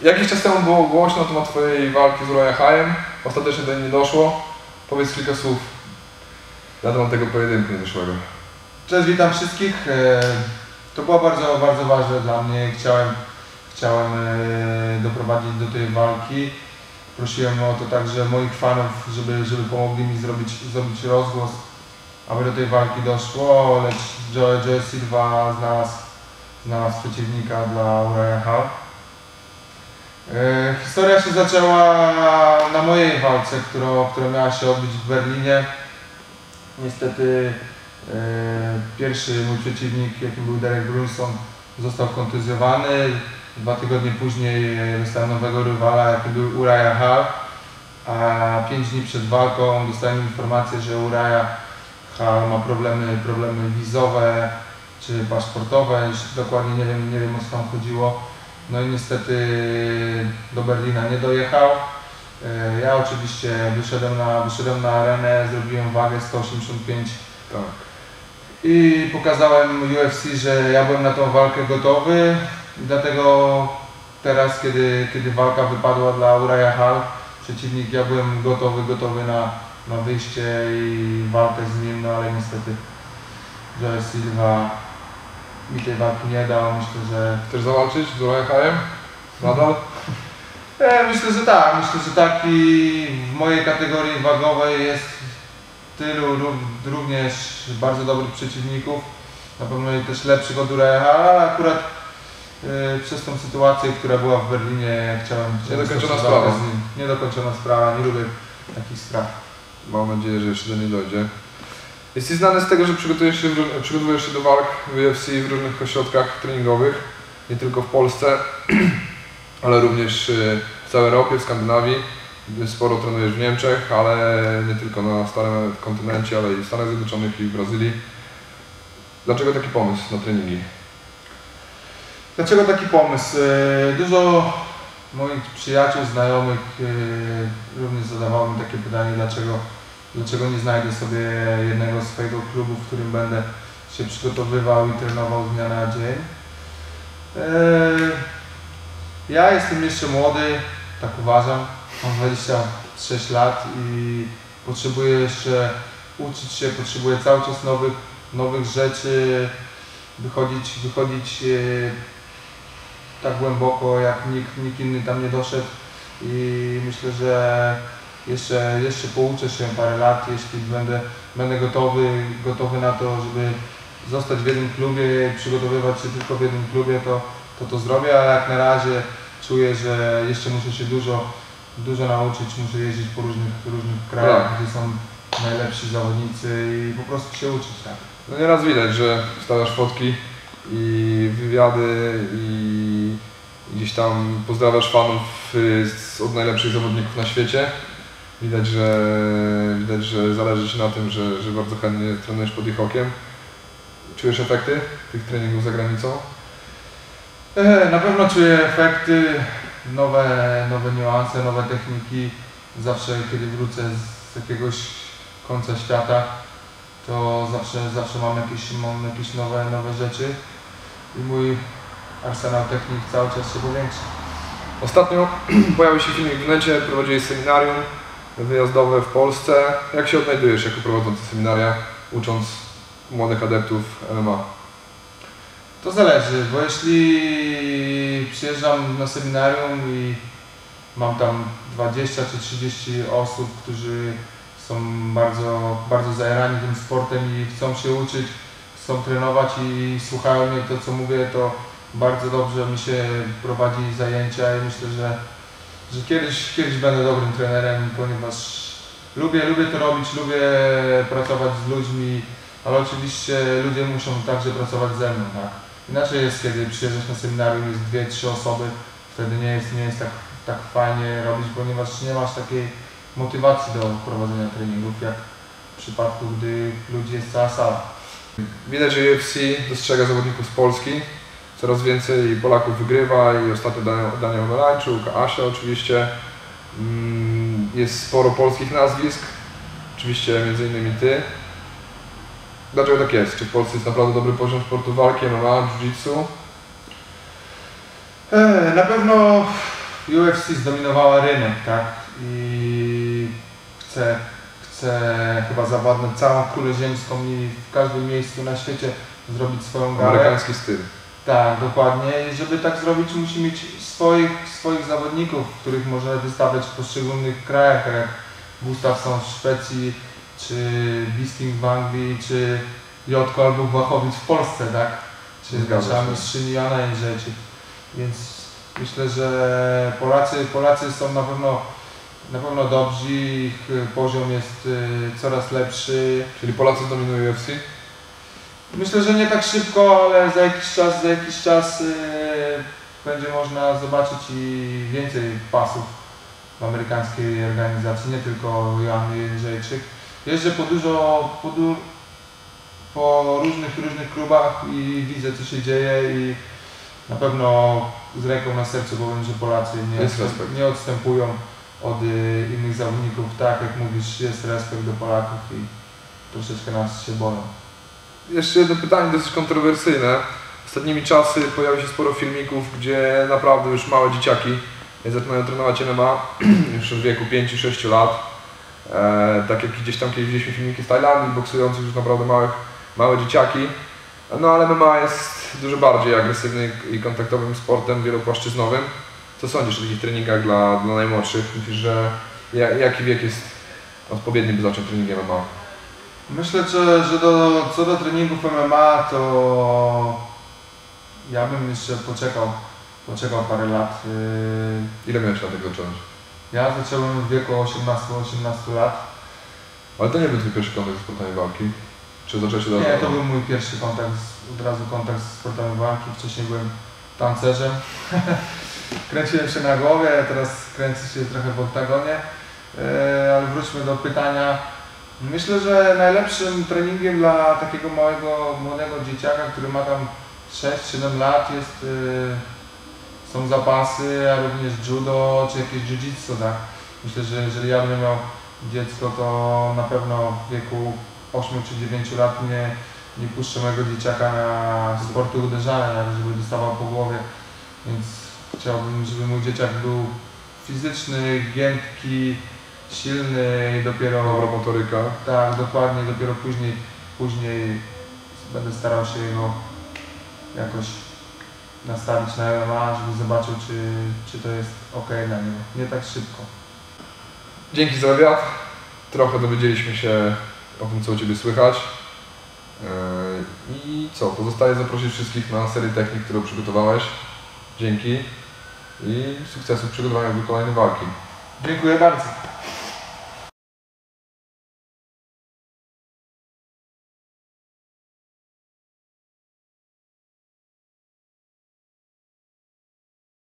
Jakiś czas temu było głośno na temat twojej walki z Uriah Hallem. Ostatecznie do niej nie doszło. Powiedz kilka słów na temat tego pojedynku niedoszłego. Cześć, witam wszystkich. To było bardzo, bardzo ważne dla mnie. Chciałem doprowadzić do tej walki. Prosiłem o to także moich fanów, żeby pomogli mi zrobić rozgłos, aby do tej walki doszło, lecz Joe Silva znalazł przeciwnika dla Uriah Hall. Historia się zaczęła na mojej walce, która miała się odbyć w Berlinie. Niestety pierwszy mój przeciwnik, jakim był Derek Brunson, został kontuzjowany. 2 tygodnie później dostałem nowego rywala, jakim był Uriah Hall. A 5 dni przed walką dostałem informację, że Uriah Hall ma problemy wizowe czy paszportowe. Dokładnie nie wiem, o co tam chodziło. No i niestety do Berlina nie dojechał. Ja oczywiście wyszedłem na arenę, zrobiłem wagę 185 i pokazałem UFC, że ja byłem na tą walkę gotowy. Dlatego teraz, kiedy walka wypadła dla Uriah Hall, przeciwnik, ja byłem gotowy na wyjście i walkę z nim, no ale niestety Joe Silva mi tej walki nie dał. Myślę, że... Chcesz zawalczyć z Uriah Hallem? Nadal? Myślę, że tak i w mojej kategorii wagowej jest tylu również bardzo dobrych przeciwników, na pewno też lepszych od Uriah Halla, ale akurat przez tą sytuację, która była w Berlinie, chciałem Niedokończona sprawa. Niedokończona sprawa, nie lubię takich spraw. Mam nadzieję, że jeszcze do niej dojdzie. Jesteś znany z tego, że przygotowujesz się do walk w UFC w różnych ośrodkach treningowych, nie tylko w Polsce, ale również w całej Europie, w Skandynawii. Sporo trenujesz w Niemczech, ale nie tylko na starym kontynencie, ale i w Stanach Zjednoczonych i w Brazylii. Dlaczego taki pomysł na treningi? Dlaczego taki pomysł? Dużo moich przyjaciół, znajomych również zadawało mi takie pytanie, dlaczego nie znajdę sobie jednego swojego klubu, w którym będę się przygotowywał i trenował z dnia na dzień. Ja jestem jeszcze młody, tak uważam, mam 26 lat i potrzebuję jeszcze uczyć się, potrzebuję cały czas nowych rzeczy, wychodzić tak głęboko, jak nikt inny tam nie doszedł i myślę, że jeszcze pouczę się parę lat, jeśli będę gotowy na to, żeby zostać w jednym klubie i przygotowywać się tylko w jednym klubie, to zrobię, ale jak na razie czuję, że jeszcze muszę się dużo nauczyć, muszę jeździć po różnych krajach, gdzie są najlepsi zawodnicy i po prostu się uczyć, tak. No nieraz widać, że wstawiasz fotki i wywiady i gdzieś tam pozdrawiasz fanów od najlepszych zawodników na świecie. Widać, że zależy Ci na tym, że bardzo chętnie trenujesz pod ich okiem. Czujesz efekty tych treningów za granicą? Na pewno czuję efekty, nowe niuanse, nowe techniki. Zawsze kiedy wrócę z jakiegoś końca świata, to zawsze mam jakieś nowe rzeczy i mój arsenał technik cały czas się powiększa. Ostatnio pojawił się filmik w necie, prowadziłeś seminarium wyjazdowe w Polsce. Jak się odnajdujesz jako prowadzący seminaria, ucząc młodych adeptów MMA? To zależy, bo jeśli przyjeżdżam na seminarium i mam tam 20 czy 30 osób, którzy są bardzo, bardzo zajarani tym sportem i chcą się uczyć, chcą trenować i słuchają mnie to, co mówię, to bardzo dobrze mi się prowadzi zajęcia i myślę, że kiedyś będę dobrym trenerem, ponieważ lubię to robić, lubię pracować z ludźmi, ale oczywiście ludzie muszą także pracować ze mną, tak? Inaczej jest, kiedy przyjeżdżasz na seminarium, jest 2-3 osoby, wtedy nie jest tak fajnie robić, ponieważ nie masz takiej motywacji do prowadzenia treningów, jak w przypadku, gdy ludzi jest cała sala. Widać, że UFC dostrzega zawodników z Polski. Coraz więcej Polaków wygrywa i ostatnio Daniel Omelańczuk, Asia oczywiście. Jest sporo polskich nazwisk, oczywiście między innymi Ty. Dlaczego tak jest? Czy w Polsce jest naprawdę dobry poziom sportu walki, MMA, jiu-jitsu? Na pewno UFC zdominowała rynek, tak? I chce chyba zawładnąć całą kulę ziemską i w każdym miejscu na świecie zrobić swoją galę. Amerykański styl. Tak, dokładnie. I żeby tak zrobić, musi mieć swoich zawodników, których może wystawiać w poszczególnych krajach, tak jak Gustafsson w Szwecji, czy Bisping w Anglii, czy Jotko albo Błachowicz w Polsce, tak? Czy nasza mistrzyni Joanna Jędrzejczyk. Więc myślę, że Polacy są na pewno dobrzy, ich poziom jest coraz lepszy. Czyli Polacy dominują UFC? Myślę, że nie tak szybko, ale za jakiś czas będzie można zobaczyć i więcej pasów w amerykańskiej organizacji, nie tylko Joanny Jędrzejczyk. Jeżdżę po różnych klubach i widzę, co się dzieje i na pewno z ręką na sercu powiem, że Polacy nie odstępują od innych zawodników. Tak jak mówisz, jest respekt do Polaków i troszeczkę nas się boją. Jeszcze jedno pytanie dosyć kontrowersyjne. Ostatnimi czasy pojawia się sporo filmików, gdzie naprawdę już małe dzieciaki zaczynają trenować MMA już od wieku 5-6 lat. Tak jak gdzieś tam kiedyś widzieliśmy filmiki z Tajlandii, boksujących już naprawdę małe dzieciaki. No ale MMA jest dużo bardziej agresywnym i kontaktowym sportem, wielopłaszczyznowym. Co sądzisz o takich treningach dla najmłodszych? Myślisz, że jaki wiek jest odpowiedni, by zacząć trening MMA? Myślę, że co do treningów MMA, to ja bym jeszcze poczekał parę lat. Ile miałeś lat, jak zacząłeś? Ja zacząłem w wieku 18 lat. Ale to nie był twój pierwszy kontakt z sportami walki? Czy zacząłeś się Nie, to był mój pierwszy kontakt, od razu kontakt z sportami walki. Wcześniej byłem tancerzem. Kręciłem się na głowie, teraz kręcę się trochę w oktagonie. Ale wróćmy do pytania. Myślę, że najlepszym treningiem dla takiego młodego dzieciaka, który ma tam 6-7 lat są zapasy, a również judo czy jakieś jiu-jitsu, tak? Myślę, że jeżeli ja bym miał dziecko, to na pewno w wieku 8 czy 9 lat nie puszczę mojego dzieciaka na sporty uderzane, żeby dostawał po głowie. Więc chciałbym, żeby mój dzieciak był fizyczny, giętki, silny i dopiero... Dobra motoryka. Tak, dokładnie, dopiero później będę starał się go jakoś nastawić na MMA, żeby zobaczył, czy to jest ok dla niego. Nie tak szybko. Dzięki za wywiad. Trochę dowiedzieliśmy się o tym, co u Ciebie słychać. I co? Pozostaje zaprosić wszystkich na serię technik, którą przygotowałeś. Dzięki i sukcesu w przygotowaniu do kolejnej walki. Dziękuję bardzo.